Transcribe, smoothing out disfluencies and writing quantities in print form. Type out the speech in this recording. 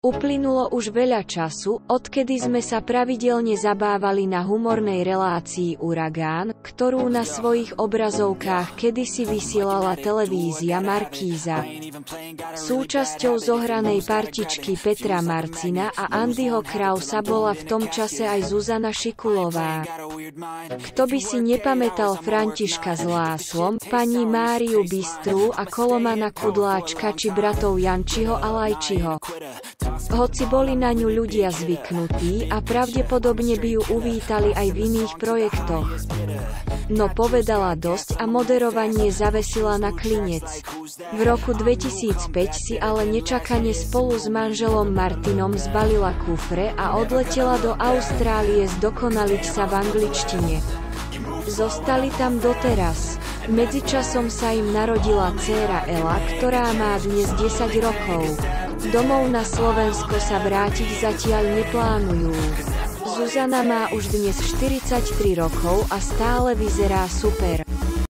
Uplynulo už veľa času, odkedy sme sa pravidelne zabávali na humornej relácii Uragán, ktorú na svojich obrazovkách kedysi vysielala televízia Markíza. Súčasťou zohranej partičky Petra Marcina a Andyho Krausa bola v tom čase aj Zuzana Šikulová. Kto by si nepamätal Františka s Láslom, pani Máriu Bystrú a Kolomana Kudláčka či bratov Jančiho a Lajčiho. Hoci boli na ňu ľudia zvyknutí a pravdepodobne by ju uvítali aj v iných projektoch. No povedala dosť a moderovanie zavesila na klinec. V roku 2005 si ale nečakane spolu s manželom Martinom zbalila kufre a odletela do Austrálie zdokonaliť sa v angličtine. Zostali tam doteraz. Medzičasom sa im narodila dcéra Ela, ktorá má dnes 10 rokov. Domov na Slovensko sa vrátiť zatiaľ neplánujú. Zuzana má už dnes 43 rokov a stále vyzerá super.